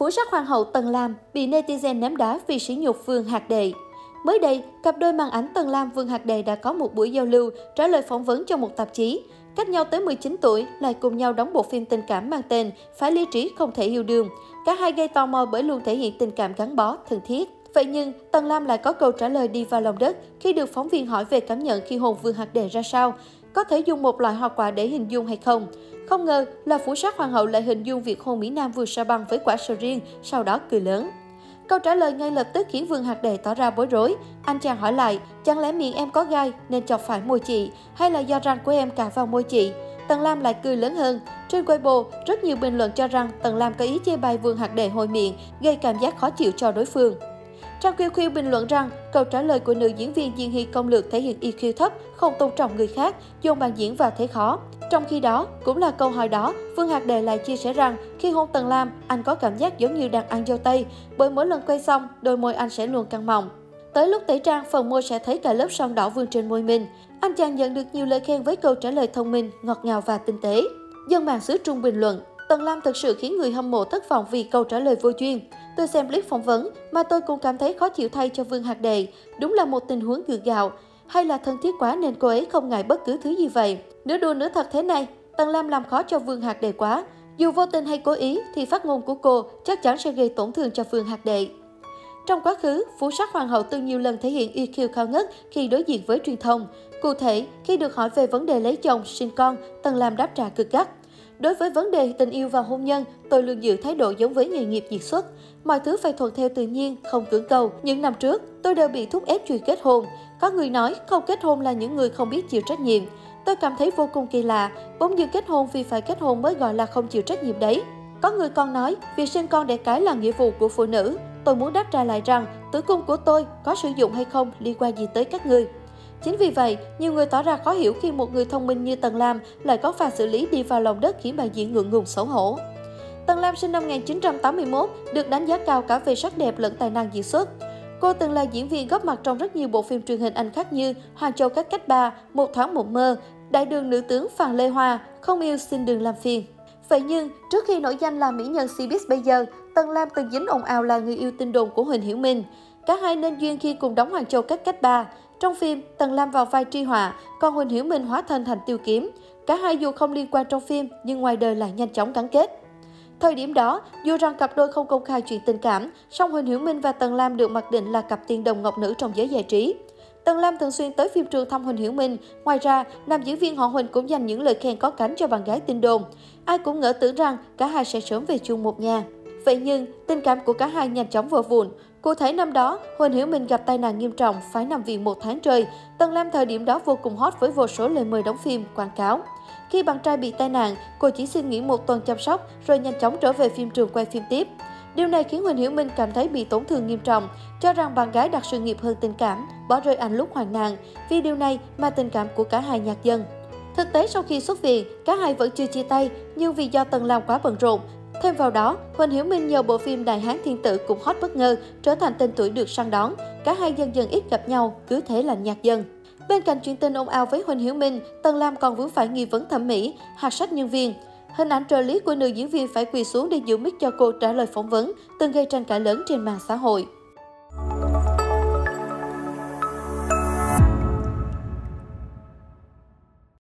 Phủ sắc hoàng hậu Tần Lam bị netizen ném đá vì sỉ nhục Vương Hạc Đệ. Mới đây, cặp đôi màn ảnh Tần Lam Vương Hạc Đệ đã có một buổi giao lưu, trả lời phỏng vấn cho một tạp chí. Cách nhau tới 19 tuổi, lại cùng nhau đóng bộ phim tình cảm mang tên Phải ly trí không thể yêu đương. Cả hai gây tò mò bởi luôn thể hiện tình cảm gắn bó, thân thiết. Vậy nhưng, Tần Lam lại có câu trả lời đi vào lòng đất khi được phóng viên hỏi về cảm nhận khi hôn Vương Hạc Đệ ra sao. Có thể dùng một loại hoa quả để hình dung hay không? Không ngờ là phủ sắc hoàng hậu lại hình dung việc hôn Mỹ Nam Vương Sa Băng với quả sầu riêng, sau đó cười lớn. Câu trả lời ngay lập tức khiến Vương Hạc Đệ tỏ ra bối rối. Anh chàng hỏi lại, chẳng lẽ miệng em có gai nên chọc phải môi chị, hay là do răng của em cào vào môi chị? Tần Lam lại cười lớn hơn. Trên Weibo, rất nhiều bình luận cho rằng Tần Lam có ý chê bai Vương Hạc Đệ hôi miệng, gây cảm giác khó chịu cho đối phương. Trang QQ bình luận rằng câu trả lời của nữ diễn viên Diên Hy công lược thể hiện EQ thấp, không tôn trọng người khác, dồn bàn diễn vào thế khó. Trong khi đó, cũng là câu hỏi đó, Vương Hạc Đệ lại chia sẻ rằng khi hôn Tần Lam, anh có cảm giác giống như đang ăn dâu tây, bởi mỗi lần quay xong, đôi môi anh sẽ luôn căng mọng. Tới lúc tẩy trang, phần môi sẽ thấy cả lớp son đỏ vương trên môi mình. Anh chàng nhận được nhiều lời khen với câu trả lời thông minh, ngọt ngào và tinh tế. Dân mạng xứ Trung bình luận, Tần Lam thực sự khiến người hâm mộ thất vọng vì câu trả lời vô duyên. Tôi xem clip phỏng vấn mà tôi cũng cảm thấy khó chịu thay cho Vương Hạc Đệ. Đúng là một tình huống gượng gạo. Hay là thân thiết quá nên cô ấy không ngại bất cứ thứ gì vậy. Nửa đùa nửa thật thế này, Tần Lam làm khó cho Vương Hạc Đệ quá. Dù vô tình hay cố ý thì phát ngôn của cô chắc chắn sẽ gây tổn thương cho Vương Hạc Đệ. Trong quá khứ, phủ sắc hoàng hậu từng nhiều lần thể hiện EQ cao ngất khi đối diện với truyền thông. Cụ thể, khi được hỏi về vấn đề lấy chồng, sinh con, Tần Lam đáp trả cực gắt. Đối với vấn đề tình yêu và hôn nhân, tôi luôn giữ thái độ giống với nghề nghiệp diễn xuất. Mọi thứ phải thuận theo tự nhiên, không cưỡng cầu. Những năm trước, tôi đều bị thúc ép truy kết hôn. Có người nói không kết hôn là những người không biết chịu trách nhiệm. Tôi cảm thấy vô cùng kỳ lạ, bỗng dưng kết hôn vì phải kết hôn mới gọi là không chịu trách nhiệm đấy. Có người còn nói, việc sinh con đẻ cái là nghĩa vụ của phụ nữ. Tôi muốn đáp trả lại rằng, tử cung của tôi có sử dụng hay không liên quan gì tới các ngươi. Chính vì vậy, nhiều người tỏ ra khó hiểu khi một người thông minh như Tần Lam lại có pha xử lý đi vào lòng đất khiến bạn diễn ngượng ngùng xấu hổ. Tần Lam sinh năm 1981, được đánh giá cao cả về sắc đẹp lẫn tài năng diễn xuất. Cô từng là diễn viên góp mặt trong rất nhiều bộ phim truyền hình Anh khác như Hoàng Châu Các Cách Ba, Một Thoáng Một Mơ, Đại đường nữ tướng Phàn Lê Hoa, Không yêu xin đừng làm phiền. Vậy nhưng, trước khi nổi danh là mỹ nhân showbiz bây giờ, Tần Lam từng dính ồn ào là người yêu tin đồn của Huỳnh Hiểu Minh. Cả hai nên duyên khi cùng đóng Hoàng Châu Các Cách Ba. Trong phim, Tần Lam vào vai Tri Họa, còn Huỳnh Hiểu Minh hóa thân thành Tiêu Kiếm. Cả hai dù không liên quan trong phim, nhưng ngoài đời lại nhanh chóng gắn kết. Thời điểm đó, dù rằng cặp đôi không công khai chuyện tình cảm, song Huỳnh Hiểu Minh và Tần Lam được mặc định là cặp tiên đồng ngọc nữ trong giới giải trí. Tần Lam thường xuyên tới phim trường thăm Huỳnh Hiểu Minh. Ngoài ra, nam diễn viên họ Huỳnh cũng dành những lời khen có cánh cho bạn gái tin đồn. Ai cũng ngỡ tưởng rằng cả hai sẽ sớm về chung một nhà. Vậy nhưng, tình cảm của cả hai nhanh chóng vỡ vụn. Cụ thể năm đó, Huỳnh Hiểu Minh gặp tai nạn nghiêm trọng, phải nằm viện 1 tháng trời. Tần Lam thời điểm đó vô cùng hot với vô số lời mời đóng phim, quảng cáo. Khi bạn trai bị tai nạn, cô chỉ xin nghỉ 1 tuần chăm sóc rồi nhanh chóng trở về phim trường quay phim tiếp. Điều này khiến Huỳnh Hiểu Minh cảm thấy bị tổn thương nghiêm trọng, cho rằng bạn gái đặt sự nghiệp hơn tình cảm, bỏ rơi anh lúc hoạn nạn. Vì điều này mà tình cảm của cả hai nhạt dần. Thực tế sau khi xuất viện, cả hai vẫn chưa chia tay, nhưng vì do Tần Lam quá bận rộn. Thêm vào đó, Huỳnh Hiểu Minh nhờ bộ phim Đại Hán Thiên Tử cũng hot bất ngờ, trở thành tên tuổi được săn đón. Cả hai dần dần ít gặp nhau, cứ thế là nhạt dần. Bên cạnh chuyện tình ồn ào với Huỳnh Hiểu Minh, Tần Lam còn vướng phải nghi vấn thẩm mỹ, hạc sách nhân viên. Hình ảnh trợ lý của nữ diễn viên phải quỳ xuống để giữ mic cho cô trả lời phỏng vấn, từng gây tranh cãi lớn trên mạng xã hội.